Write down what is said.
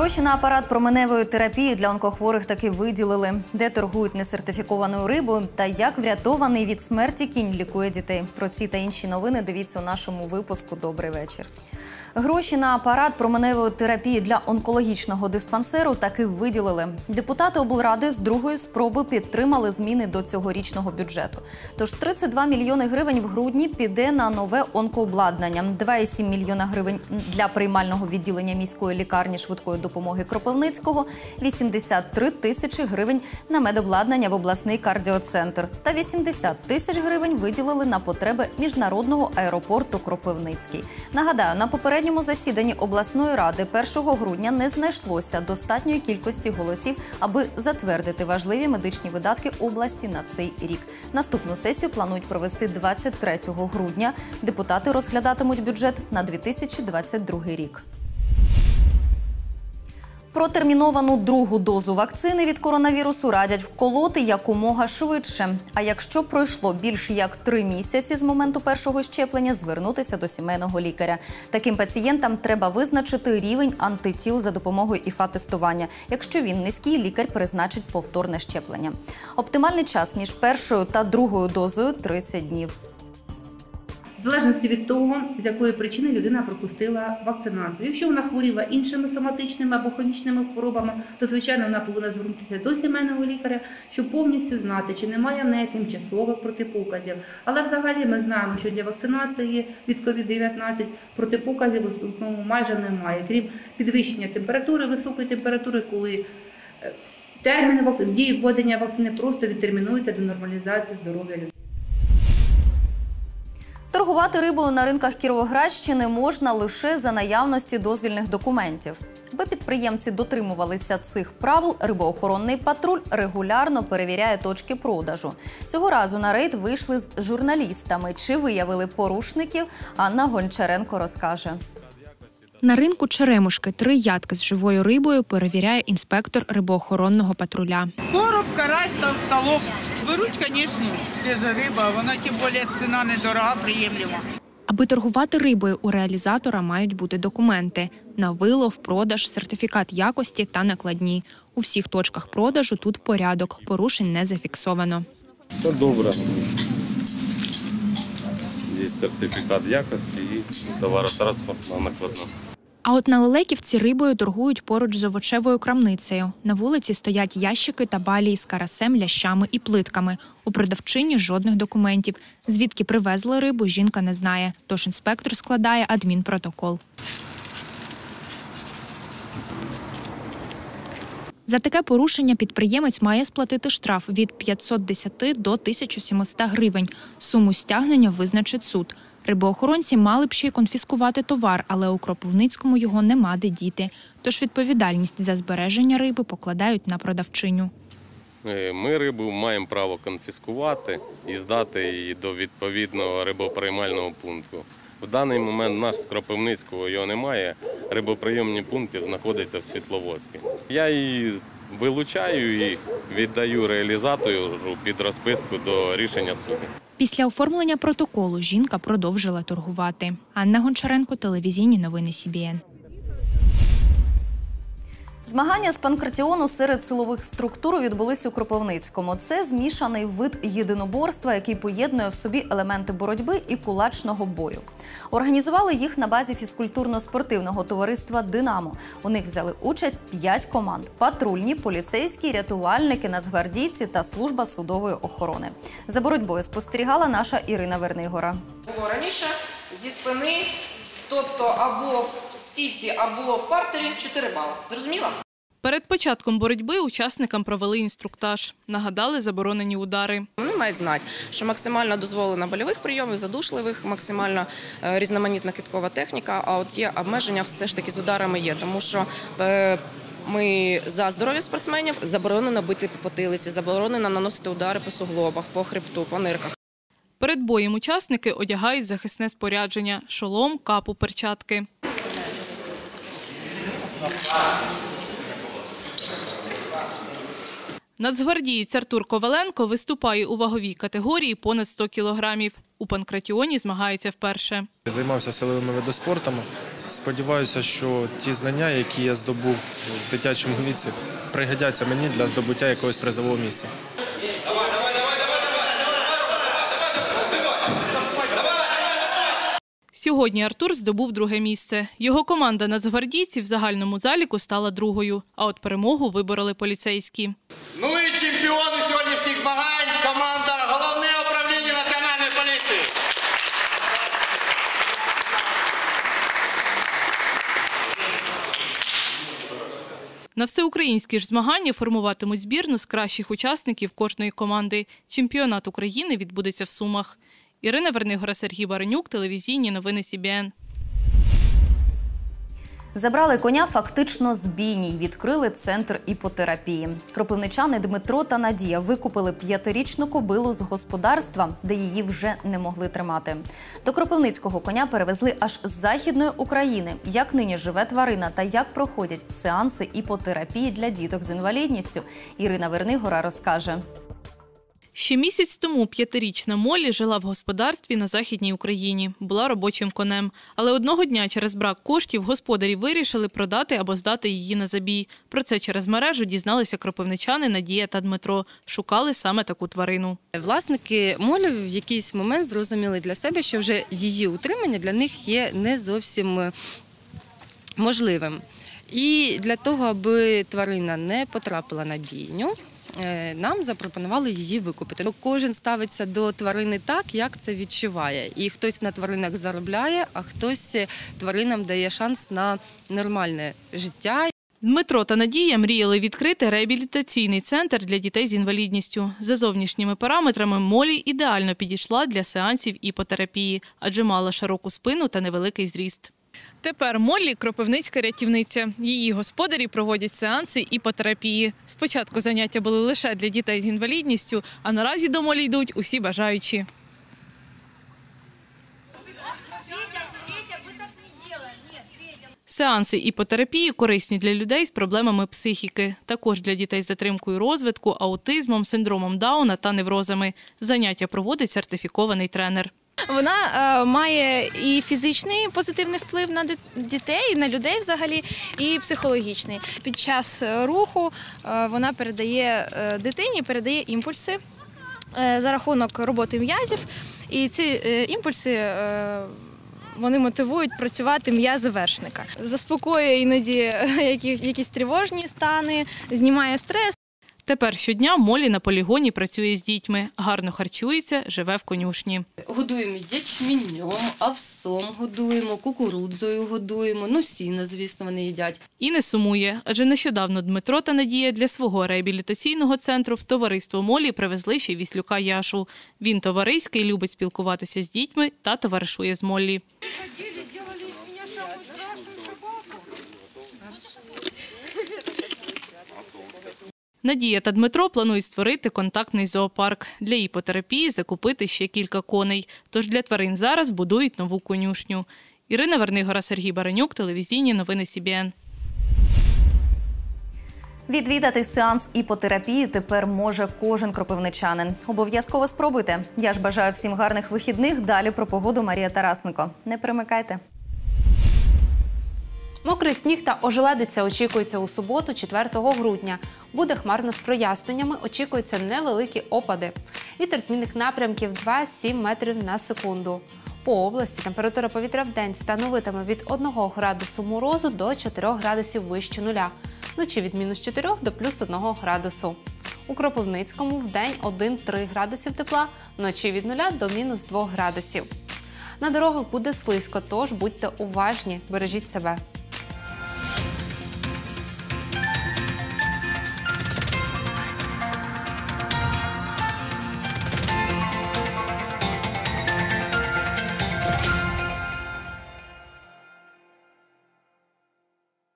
Гроші на апарат променевої терапії для онкохворих таки виділили. Де торгують несертифікованою рибою та як врятований від смерті кінь лікує дітей. Про ці та інші новини дивіться у нашому випуску «Добрий вечір». Гроші на апарат променевої терапії для онкологічного диспансеру таки виділили. Депутати облради з другої спроби підтримали зміни до цьогорічного бюджету. Тож 32 мільйони гривень в грудні піде на нове онкообладнання, 2,7 мільйона гривень для приймального відділення міської лікарні швидкої допомоги Кропивницького, 83 тисячі гривень на медобладнання в обласний кардіоцентр та 80 тисяч гривень виділили на потреби міжнародного аеропорту Кропивницький. Нагадаю, на попередньому засіданні обласної ради 1 грудня не знайшлося достатньої кількості голосів, аби затвердити важливі медичні видатки області на цей рік. Наступну сесію планують провести 23 грудня. Депутати розглядатимуть бюджет на 2022 рік. Протерміновану другу дозу вакцини від коронавірусу радять вколоти якомога швидше. А якщо пройшло більше як 3 місяці з моменту першого щеплення, звернутися до сімейного лікаря. Таким пацієнтам треба визначити рівень антитіл за допомогою ІФА-тестування. Якщо він низький, лікар призначить повторне щеплення. Оптимальний час між першою та другою дозою – 30 днів. В залежності від того, з якої причини людина пропустила вакцинацію. Якщо вона хворіла іншими соматичними або хронічними хворобами, то, звичайно, вона повинна звернутися до сімейного лікаря, щоб повністю знати, чи немає в неї тимчасових протипоказів. Але взагалі ми знаємо, що для вакцинації від COVID-19 протипоказів в основному майже немає, крім підвищення температури, високої температури, коли термін дії введення вакцини просто відтермінуються до нормалізації здоров'я людей. Торгувати рибою на ринках Кіровоградщини можна лише за наявності дозвільних документів. Аби підприємці дотримувалися цих правил, рибоохоронний патруль регулярно перевіряє точки продажу. Цього разу на рейд вийшли з журналістами. Чи виявили порушників, Анна Гончаренко розкаже. На ринку Черемушки 3 ядки з живою рибою перевіряє інспектор рибоохоронного патруля. Короб, карась, толстолоб. Беруть, звісно, свіжа риба, вона тим більше ціна недорога, приємлива. Аби торгувати рибою, у реалізатора мають бути документи – на вилов, продаж, сертифікат якості та накладні. У всіх точках продажу тут порядок, порушень не зафіксовано. Це добре. Є сертифікат якості і товаротранспортна накладна. А от на Лелеківці рибою торгують поруч з овочевою крамницею. На вулиці стоять ящики та балії з карасем, лящами і плитками. У продавчині жодних документів. Звідки привезли рибу, жінка не знає. Тож інспектор складає адмінпротокол. За таке порушення підприємець має сплатити штраф від 510 до 1700 гривень. Суму стягнення визначить суд. Рибоохоронці мали б ще й конфіскувати товар, але у Кропивницькому його нема де діти. Тож відповідальність за збереження риби покладають на продавчиню. Ми рибу маємо право конфіскувати і здати її до відповідного рибоприймального пункту. В даний момент наш з Кропивницького його немає, рибоприйомні пункти знаходяться в Світловодську. Я її вилучаю і віддаю реалізатору під розписку до рішення суду. Після оформлення протоколу жінка продовжила торгувати. Анна Гончаренко, телевізійні новини СІБІН. Змагання з панкратіону серед силових структур відбулись у Кропивницькому. Це змішаний вид єдиноборства, який поєднує в собі елементи боротьби і кулачного бою. Організували їх на базі фізкультурно-спортивного товариства «Динамо». У них взяли участь 5 команд – патрульні, поліцейські, рятувальники, нацгвардійці та служба судової охорони. За боротьбою спостерігала наша Ірина Вернигора. Було раніше зі спини, тобто або в стійці, або в партері 4 бали. Зрозуміла? Перед початком боротьби учасникам провели інструктаж. Нагадали заборонені удари. Вони мають знати, що максимально дозволено больових прийомів, задушливих, максимально різноманітна киткова техніка, а от є обмеження все ж таки з ударами є, тому що ми за здоров'я спортсменів, заборонено бити по потилиці, заборонено наносити удари по суглобах, по хребту, по нирках. Перед боєм учасники одягають захисне спорядження – шолом, капу, перчатки. Нацгвардієць Артур Коваленко виступає у ваговій категорії понад 100 кілограмів. У панкратіоні змагається вперше. Займався силовими видоспортами. Сподіваюся, що ті знання, які я здобув в дитячому віці, пригодяться мені для здобуття якогось призового місця. Сьогодні Артур здобув друге місце. Його команда нацгвардійців в загальному заліку стала другою, а от перемогу вибороли поліцейські. Ну і чемпіони сьогоднішніх змагань – команда Головне управління Національної поліції. На всеукраїнські ж змагання формуватимуть збірну з кращих учасників кожної команди. Чемпіонат України відбудеться в Сумах. Ірина Вернигора, Сергій Баранюк, телевізійні новини СІБІН. Забрали коня фактично з бійні. Відкрили центр іпотерапії. Кропивничани Дмитро та Надія викупили 5-річну кобилу з господарства, де її вже не могли тримати. До кропивницького коня перевезли аж з Західної України. Як нині живе тварина та як проходять сеанси іпотерапії для діток з інвалідністю, Ірина Вернигора розкаже. Ще місяць тому 5-річна Моллі жила в господарстві на Західній Україні. Була робочим конем. Але одного дня через брак коштів господарі вирішили продати або здати її на забій. Про це через мережу дізналися кропивничани Надія та Дмитро. Шукали саме таку тварину. Власники Моллі в якийсь момент зрозуміли для себе, що вже її утримання для них є не зовсім можливим. І для того, аби тварина не потрапила на бійню, нам запропонували її викупити. Кожен ставиться до тварини так, як це відчуває. І хтось на тваринах заробляє, а хтось тваринам дає шанс на нормальне життя. Дмитро та Надія мріяли відкрити реабілітаційний центр для дітей з інвалідністю. За зовнішніми параметрами Моллі ідеально підійшла для сеансів іпотерапії, адже мала широку спину та невеликий зріст. Тепер Моллі – кропивницька рятівниця. Її господарі проводять сеанси іпотерапії. Спочатку заняття були лише для дітей з інвалідністю, а наразі до Моллі йдуть усі бажаючі. Сеанси іпотерапії корисні для людей з проблемами психіки. Також для дітей з затримкою розвитку, аутизмом, синдромом Дауна та неврозами. Заняття проводить сертифікований тренер. Вона має і фізичний позитивний вплив на дітей, на людей взагалі, і психологічний. Під час руху вона передає дитині, імпульси за рахунок роботи м'язів. І ці імпульси вони мотивують працювати м'язи вершника. Заспокоює іноді якісь тривожні стани, знімає стрес. Тепер щодня Моллі на полігоні працює з дітьми, гарно харчується, живе в конюшні. Годуємо ячменем, овсом годуємо, кукурудзою годуємо, сіно, звісно, вони їдять. І не сумує, адже нещодавно Дмитро та Надія для свого реабілітаційного центру в товариство Моллі привезли ще й віслюка Яшу. Він товариський, любить спілкуватися з дітьми та товаришує з Моллі. Надія та Дмитро планують створити контактний зоопарк. Для іпотерапії закупити ще кілька коней. Тож для тварин зараз будують нову конюшню. Ірина Вернигора, Сергій Баранюк, телевізійні новини СІБІН. Відвідати сеанс іпотерапії тепер може кожен кропивничанин. Обов'язково спробуйте. Я ж бажаю всім гарних вихідних. Далі про погоду Марія Тарасенко. Не перемикайте. Мокрий сніг та ожеледиця очікується у суботу, 4 грудня. Буде хмарно з проясненнями, очікуються невеликі опади. Вітер змінних напрямків 2-7 метрів на секунду. По області температура повітря в день становитиме від 1 градусу морозу до 4 градусів вище нуля. Вночі від -4 до +1 градусу. У Кропивницькому в день 1-3 градусів тепла, вночі від 0 до -2 градусів. На дорогах буде слизько, тож будьте уважні, бережіть себе.